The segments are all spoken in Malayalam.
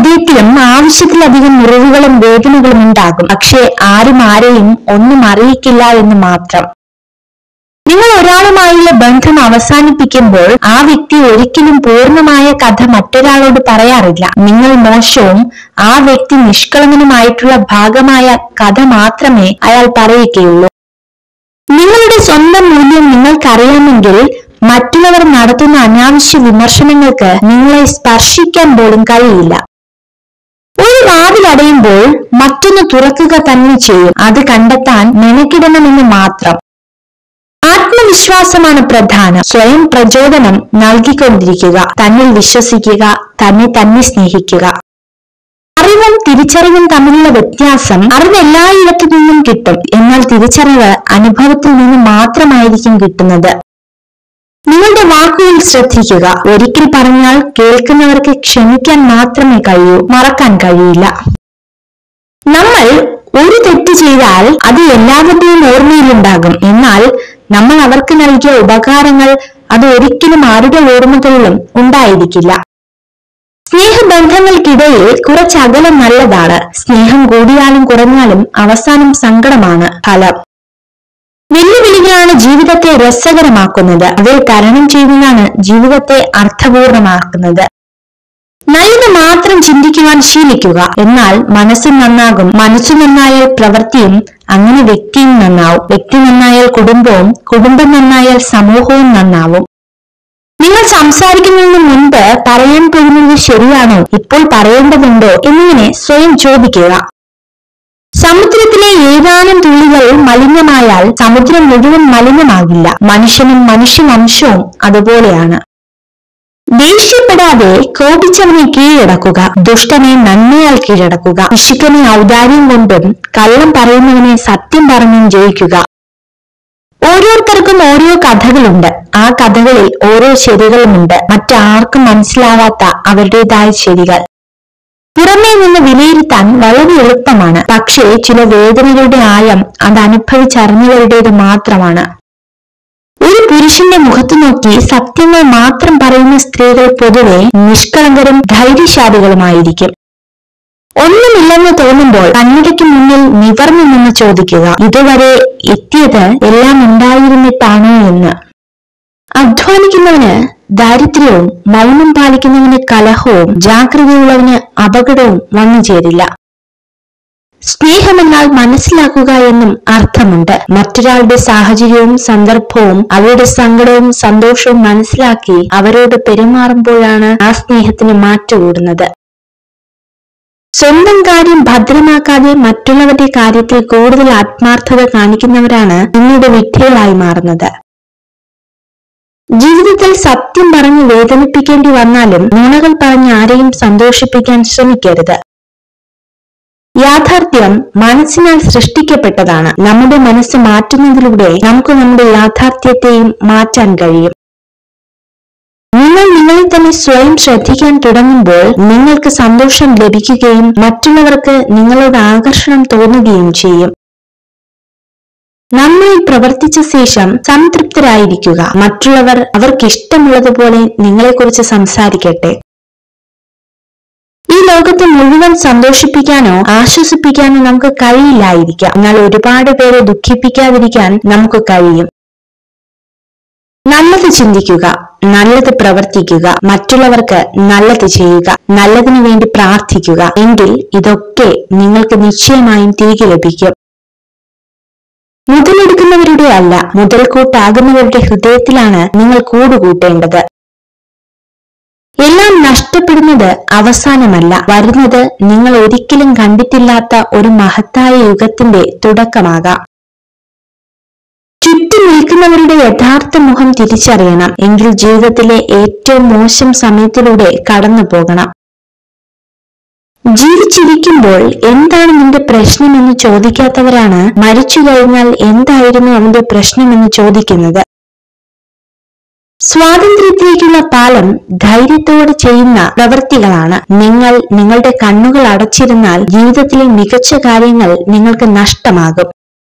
ഹൃദയത്തിലും ആവശ്യത്തിലധികം മുറിവുകളും വേദനകളും ഉണ്ടാകും. പക്ഷേ ആരും ആരെയും ഒന്നും അറിയിക്കില്ല എന്ന് മാത്രം. നിങ്ങൾ ഒരാളുമായുള്ള ബന്ധം അവസാനിപ്പിക്കുമ്പോൾ ആ വ്യക്തി ഒരിക്കലും പൂർണ്ണമായ കഥ മറ്റൊരാളോട് പറയാറില്ല. നിങ്ങൾ മോശവും ആ വ്യക്തി നിഷ്കളങ്കനുമായിട്ടുള്ള ഭാഗമായ കഥ മാത്രമേ അയാൾ പറയുകയുള്ളൂ. നിങ്ങളുടെ സ്വന്തം മൂല്യം നിങ്ങൾക്കറിയാമെങ്കിൽ മറ്റുള്ളവർ നടത്തുന്ന അനാവശ്യ വിമർശനങ്ങൾക്ക് നിങ്ങളെ സ്പർശിക്കാൻ പോലും കഴിയില്ല. ഒരു വാതിലടയുമ്പോൾ മറ്റൊന്ന് തുറക്കുക തന്നെ ചെയ്യും. അത് കണ്ടെത്താൻ മെനക്കിടണമെന്ന് മാത്രം. ആത്മവിശ്വാസമാണ് പ്രധാനം. സ്വയം പ്രചോദനം നൽകിക്കൊണ്ടിരിക്കുക, തന്നിൽ വിശ്വസിക്കുക, തന്നെ സ്നേഹിക്കുക. അറിവും തിരിച്ചറിവും തമ്മിലുള്ള വ്യത്യാസം: അറിവ് എല്ലായിടത്തു നിന്നും കിട്ടും, എന്നാൽ തിരിച്ചറിവ് അനുഭവത്തിൽ നിന്ന് മാത്രമായിരിക്കും കിട്ടുന്നത്. നിങ്ങളുടെ വാക്കുകൾ ശ്രദ്ധിക്കുക. ഒരിക്കൽ പറഞ്ഞാൽ കേൾക്കുന്നവർക്ക് ക്ഷമിക്കാൻ മാത്രമേ കഴിയൂ, മറക്കാൻ കഴിയില്ല. നമ്മൾ ഒരു തെറ്റ് ചെയ്താൽ അത് എല്ലാവരുടെയും ഓർമ്മയിലുണ്ടാകും. എന്നാൽ നമ്മൾ അവർക്ക് നൽകിയ ഉപകാരങ്ങൾ അത് ഒരിക്കലും ആരുടെ ഓർമ്മകളിലും ഉണ്ടായിരിക്കില്ല. സ്നേഹബന്ധങ്ങൾക്കിടയിൽ കുറച്ച് അകലം നല്ലതാണ്. സ്നേഹം കൂടിയാലും കുറഞ്ഞാലും അവസാനം സങ്കടമാണ് ഫലം. വെല്ലുവിളികളാണ് ജീവിതത്തെ രസകരമാക്കുന്നത്. അവയെ തരണം ചെയ്യുന്നതാണ് ജീവിതത്തെ അർത്ഥപൂർണമാക്കുന്നത്. നല്ലത് മാത്രം ചിന്തിക്കുവാൻ ശീലിക്കുക, എന്നാൽ മനസ്സും നന്നാകും. മനസ്സു നന്നായാൽ പ്രവൃത്തിയും, അങ്ങനെ വ്യക്തിയും നന്നാവും. വ്യക്തി നന്നായാൽ കുടുംബവും, കുടുംബം നന്നായാൽ സമൂഹവും നന്നാവും. നിങ്ങൾ സംസാരിക്കുന്നതിന് മുൻപ് പറയാൻ പോകുന്നത് ശരിയാണോ, ഇപ്പോൾ പറയേണ്ടതുണ്ടോ എന്നിങ്ങനെ സ്വയം ചോദിക്കുക. സമുദ്രത്തിലെ ഏതാനും തുള്ളികൾ മലിനമായാൽ സമുദ്രം മുഴുവൻ മലിനമാകില്ല. മനുഷ്യനും മനുഷ്യവംശവും അതുപോലെയാണ്. ദേഷ്യപ്പെടാതെ കോപിച്ചവനെ കീഴടക്കുക, ദുഷ്ടനെ നന്മയാൽ കീഴടക്കുക. പിശുക്കനെ ഔദാര്യം കൊണ്ടും കള്ളം പറയുന്നവനെ സത്യം പറഞ്ഞും ജയിക്കുക. ഓരോരുത്തർക്കും ഓരോ കഥകളുണ്ട്. ആ കഥകളിൽ ഓരോ ശരികളുമുണ്ട്, മറ്റാർക്കും മനസ്സിലാവാത്ത അവരുടേതായ ശരികൾ. പുറമേ നിന്ന് വിലയിരുത്താൻ വളരെ എളുപ്പമാണ്, പക്ഷേ ചില വേദനകളുടെ ആഴം അത് അനുഭവിച്ചറിഞ്ഞവരുടേത് മാത്രമാണ്. ഒരു പുരുഷന്റെ മുഖത്തു നോക്കി സത്യങ്ങൾ മാത്രം പറയുന്ന സ്ത്രീകൾ പൊതുവെ നിഷ്കളങ്കരും ധൈര്യശാലികളുമായിരിക്കും. ഒന്നുമില്ലെന്ന് തോന്നുമ്പോൾ കണ്ണടയ്ക്ക് മുന്നിൽ നിവർന്നു നിന്ന് ചോദിക്കുക, ഇതുവരെ എത്തിയത് എല്ലാം ഉണ്ടായിരുന്നിട്ടാണോ എന്ന്. അധ്വാനിക്കുന്നവന് ദാരിദ്ര്യവും, മൗനം പാലിക്കുന്നവന് കലഹവും, ജാഗ്രതയുള്ളവന് അപകടവും വന്നു ചേരില്ല. സ്നേഹമെന്നാൽ മനസ്സിലാക്കുക എന്നും അർത്ഥമുണ്ട്. മറ്റൊരാളുടെ സാഹചര്യവും സന്ദർഭവും അവരുടെ സങ്കടവും സന്തോഷവും മനസ്സിലാക്കി അവരോട് പെരുമാറുമ്പോഴാണ് ആ സ്നേഹത്തിന് മാറ്റുകൂടുന്നത്. സ്വന്തം കാര്യം ഭദ്രമാക്കാതെ മറ്റുള്ളവരുടെ കാര്യത്തിൽ കൂടുതൽ ആത്മാർത്ഥത കാണിക്കുന്നവരാണ് പിന്നീട് വിഡ്ഢികളായി മാറുന്നത്. ജീവിതത്തിൽ സത്യം പറഞ്ഞ് വേദനിപ്പിക്കേണ്ടി വന്നാലും നുണകൾ പറഞ്ഞ് ആരെയും സന്തോഷിപ്പിക്കാൻ ശ്രമിക്കരുത്. യാഥാർത്ഥ്യം മനസ്സിനാൽ സൃഷ്ടിക്കപ്പെട്ടതാണ്. നമ്മുടെ മനസ്സ് മാറ്റുന്നതിലൂടെ നമുക്ക് നമ്മുടെ യാഥാർത്ഥ്യത്തെയും മാറ്റാൻ കഴിയും. നിങ്ങൾ നിങ്ങളെ തന്നെ സ്വയം ശ്രദ്ധിക്കാൻ തുടങ്ങുമ്പോൾ നിങ്ങൾക്ക് സന്തോഷം ലഭിക്കുകയും മറ്റുള്ളവർക്ക് നിങ്ങളോട് ആകർഷണം തോന്നുകയും ചെയ്യും. നന്നായി പ്രവർത്തിച്ച ശേഷം സംതൃപ്തരായിരിക്കുക. മറ്റുള്ളവർ അവർക്കിഷ്ടമുള്ളതുപോലെ നിങ്ങളെക്കുറിച്ച് സംസാരിക്കട്ടെ. ഈ ലോകത്തെ മുഴുവൻ സന്തോഷിപ്പിക്കാനോ ആശ്വസിപ്പിക്കാനോ നമുക്ക് കഴിയില്ലായിരിക്കാം, എന്നാൽ ഒരുപാട് പേരെ ദുഃഖിപ്പിക്കാതിരിക്കാൻ നമുക്ക് കഴിയും. നല്ലത് ചിന്തിക്കുക, നല്ലത് പ്രവർത്തിക്കുക, മറ്റുള്ളവർക്ക് നല്ലത് ചെയ്യുക, നല്ലതിനു വേണ്ടി പ്രാർത്ഥിക്കുക. എങ്കിൽ ഇതൊക്കെ നിങ്ങൾക്ക് നിശ്ചയമായും തിരികെ ലഭിക്കും. മുതലെടുക്കുന്നവരുടെ അല്ല, മുതൽക്കൂട്ടാകുന്നവരുടെ ഹൃദയത്തിലാണ് നിങ്ങൾ കൂടുകൂട്ടേണ്ടത്. എല്ലാം നഷ്ടപ്പെടുന്നത് അവസാനമല്ല, വരുന്നത് നിങ്ങൾ ഒരിക്കലും കണ്ടിട്ടില്ലാത്ത ഒരു മഹത്തായ യുഗത്തിന്റെ തുടക്കമാകാം. ചുറ്റും നിൽക്കുന്നവരുടെ യഥാർത്ഥ മുഖം തിരിച്ചറിയണം, എങ്കിൽ ജീവിതത്തിലെ ഏറ്റവും മോശം സമയത്തിലൂടെ കടന്നു പോകണം. ജീവിച്ചിരിക്കുമ്പോൾ എന്താണ് നിന്റെ പ്രശ്നമെന്ന് ചോദിക്കാത്തവരാണ് മരിച്ചു കഴിഞ്ഞാൽ എന്തായിരുന്നു അവന്റെ പ്രശ്നമെന്ന് ചോദിക്കുന്നത്. സ്വാതന്ത്ര്യത്തിലേക്കുള്ള പാലം ധൈര്യത്തോടെ ചെയ്യുന്ന പ്രവൃത്തികളാണ്. നിങ്ങൾ നിങ്ങളുടെ കണ്ണുകൾ അടച്ചിരുന്നാൽ ജീവിതത്തിലെ മികച്ച കാര്യങ്ങൾ നിങ്ങൾക്ക് നഷ്ടമാകും.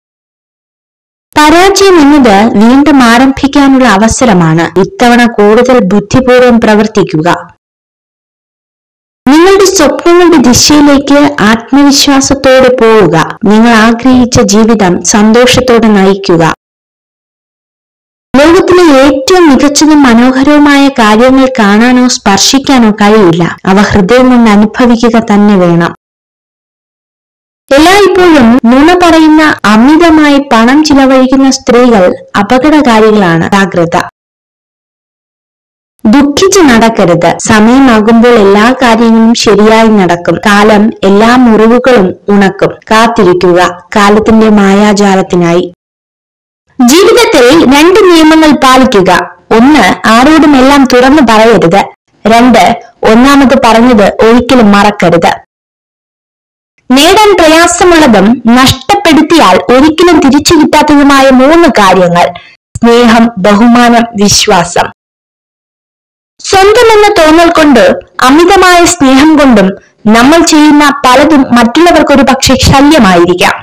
പരാജയം എന്നത് വീണ്ടും ആരംഭിക്കാനുള്ള അവസരമാണ്. ഇത്തവണ കൂടുതൽ ബുദ്ധിപൂർവ്വം പ്രവർത്തിക്കുക. നിങ്ങളുടെ സ്വപ്നങ്ങളുടെ ദിശയിലേക്ക് ആത്മവിശ്വാസത്തോടെ പോവുക. നിങ്ങൾ ആഗ്രഹിച്ച ജീവിതം സന്തോഷത്തോടെ നയിക്കുക. ലോകത്തിലെ ഏറ്റവും മികച്ചതും മനോഹരവുമായ കാര്യങ്ങൾ കാണാനോ സ്പർശിക്കാനോ കഴിയില്ല. അവ ഹൃദയം കൊണ്ട് അനുഭവിക്കുക തന്നെ വേണം. എല്ലായ്പ്പോഴും നുണ പറയുന്ന, അമിതമായി പണം ചിലവഴിക്കുന്ന സ്ത്രീകൾ അപകടകാരികളാണ്. ജാഗ്രത. ദുഃഖിച്ച് നടക്കരുത്. സമയമാകുമ്പോൾ എല്ലാ കാര്യങ്ങളും ശരിയായി നടക്കും. കാലം എല്ലാ മുറിവുകളും ഉണക്കും. കാത്തിരിക്കുക കാലത്തിന്റെ മായാജാലത്തിനായി. ജീവിതത്തിൽ 2 നിയമങ്ങൾ പാലിക്കുക. 1, ആരോടും എല്ലാം തുറന്നു പറയരുത്. 2, ഒന്നാമത് പറഞ്ഞത് ഒരിക്കലും മറക്കരുത്. നേടാൻ പ്രയാസമുള്ളതും നഷ്ടപ്പെടുത്തിയാൽ ഒരിക്കലും തിരിച്ചു കിട്ടാത്തതുമായ 3 കാര്യങ്ങൾ: സ്നേഹം, ബഹുമാനം, വിശ്വാസം. സ്വന്തം എന്ന തോന്നൽ കൊണ്ട്, അമിതമായ സ്നേഹം കൊണ്ടും നമ്മൾ ചെയ്യുന്ന പലതും മറ്റുള്ളവർക്ക് ഒരു പക്ഷേ ശല്യമായിരിക്കാം.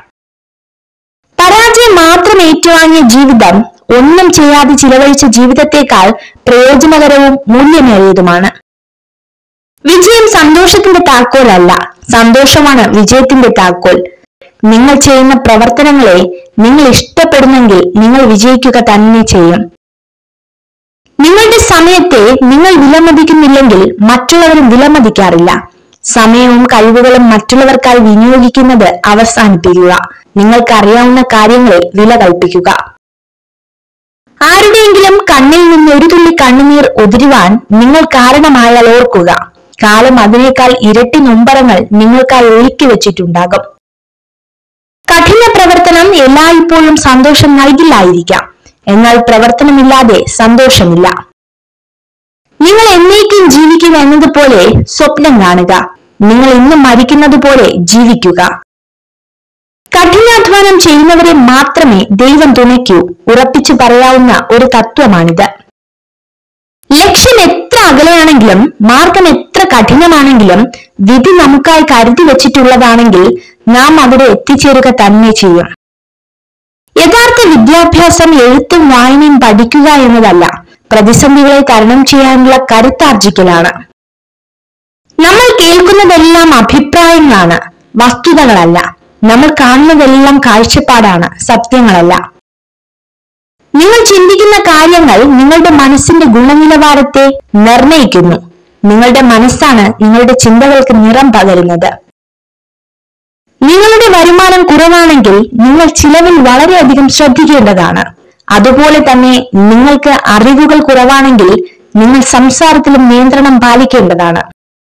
പരാജയം മാത്രം ഏറ്റുവാങ്ങിയ ജീവിതം ഒന്നും ചെയ്യാതെ ചിലവഴിച്ച ജീവിതത്തെക്കാൾ പ്രയോജനകരവും മൂല്യമേറിയതുമാണ്. വിജയം സന്തോഷത്തിന്റെ താക്കോലല്ല, സന്തോഷമാണ് വിജയത്തിന്റെ താക്കോൽ. നിങ്ങൾ ചെയ്യുന്ന പ്രവർത്തനങ്ങളെ നിങ്ങൾ ഇഷ്ടപ്പെടുന്നെങ്കിൽ നിങ്ങൾ വിജയിക്കുക തന്നെ ചെയ്യും. നിങ്ങളുടെ സമയത്തെ നിങ്ങൾ വിലമതിക്കുന്നില്ലെങ്കിൽ മറ്റുള്ളവരും വിലമതിക്കാറില്ല. സമയവും കഴിവുകളും മറ്റുള്ളവർക്കായി വിനിയോഗിക്കുന്നത് അവസാനിപ്പിക്കുക. നിങ്ങൾക്ക് അറിയാവുന്ന കാര്യങ്ങളിൽ വില കൽപ്പിക്കുക. ആരുടെയെങ്കിലും കണ്ണിൽ നിന്ന് ഒരു തുള്ളി കണ്ണുനീർ ഉതിരുവാൻ നിങ്ങൾ കാരണമായാൽ ഓർക്കുക, കാലം അതിനേക്കാൾ ഇരട്ടി നൊമ്പരങ്ങൾ നിങ്ങൾക്കായി ഒരുക്കി വെച്ചിട്ടുണ്ടാകും. കഠിന പ്രവർത്തനം എല്ലായ്പ്പോഴും സന്തോഷം നൽകില്ലായിരിക്കാം, എന്നാൽ പ്രവർത്തനമില്ലാതെ സന്തോഷമില്ല. നിങ്ങൾ എന്നേക്കും ജീവിക്കുക എന്നതുപോലെ സ്വപ്നം കാണുക. നിങ്ങൾ ഇന്ന് മരിക്കുന്നത് പോലെ ജീവിക്കുക. കഠിനാധ്വാനം ചെയ്യുന്നവരെ മാത്രമേ ദൈവം തുണയ്ക്കൂ. ഉറപ്പിച്ചു പറയാവുന്ന ഒരു തത്വമാണിത്. ലക്ഷ്യം എത്ര അകലെയാണെങ്കിലും, മാർഗം എത്ര കഠിനമാണെങ്കിലും, വിധി നമുക്കായി കരുതി വെച്ചിട്ടുള്ളതാണെങ്കിൽ നാം അവിടെ എത്തിച്ചേരുക തന്നെ ചെയ്യും. യഥാർത്ഥ വിദ്യാഭ്യാസം എഴുത്തും വായനയും പഠിക്കുക എന്നതല്ല, പ്രതിസന്ധികളെ തരണം ചെയ്യാനുള്ള കരുത്താർജിക്കലാണ്. നമ്മൾ കേൾക്കുന്നതെല്ലാം അഭിപ്രായങ്ങളാണ്, വസ്തുതകളല്ല. നമ്മൾ കാണുന്നതെല്ലാം കാഴ്ചപ്പാടാണ്, സത്യങ്ങളല്ല. നിങ്ങൾ ചിന്തിക്കുന്ന കാര്യങ്ങൾ നിങ്ങളുടെ മനസ്സിന്റെ ഗുണനിലവാരത്തെ നിർണയിക്കുന്നു. നിങ്ങളുടെ മനസ്സാണ് നിങ്ങളുടെ ചിന്തകൾക്ക് നിറം പകരുന്നത്. നിങ്ങളുടെ വരുമാനം കുറവാണെങ്കിൽ നിങ്ങൾ ചിലവിൽ വളരെയധികം ശ്രദ്ധിക്കേണ്ടതാണ്. അതുപോലെ തന്നെ നിങ്ങൾക്ക് അറിവുകൾ കുറവാണെങ്കിൽ നിങ്ങൾ സംസാരത്തിലും നിയന്ത്രണം പാലിക്കേണ്ടതാണ്.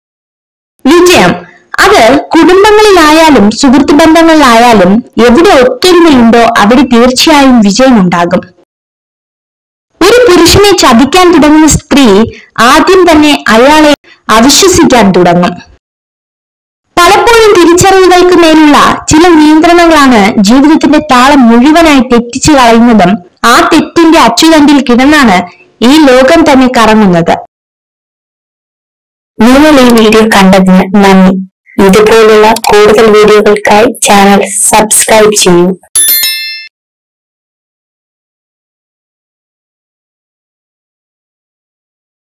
വിജയം അത് കുടുംബങ്ങളിലായാലും സുഹൃത്ത് ബന്ധങ്ങളിലായാലും എവിടെ ഒത്തൊരുമയുണ്ടോ അവിടെ തീർച്ചയായും വിജയമുണ്ടാകും. ഒരു പുരുഷനെ ചതിക്കാൻ തുടങ്ങുന്ന സ്ത്രീ ആദ്യം തന്നെ അയാളെ അവിശ്വസിക്കാൻ തുടങ്ങും. പലപ്പോഴും തിരിച്ചറിവുകൾക്ക് മേലുള്ള ചില നിയന്ത്രണങ്ങളാണ് ജീവിതത്തിന്റെ താളം മുഴുവനായി തെറ്റിച്ചു കളയുന്നതും ആ തെറ്റിന്റെ അച്ചുതണ്ടിൽ കിടന്നാണ് ഈ ലോകം തന്നെ കറങ്ങുന്നത്. നിങ്ങൾ ഈ വീഡിയോ കണ്ടതിന് നന്ദി. ഇതുപോലുള്ള കൂടുതൽ വീഡിയോകൾക്കായി ചാനൽ സബ്സ്ക്രൈബ് ചെയ്യൂ.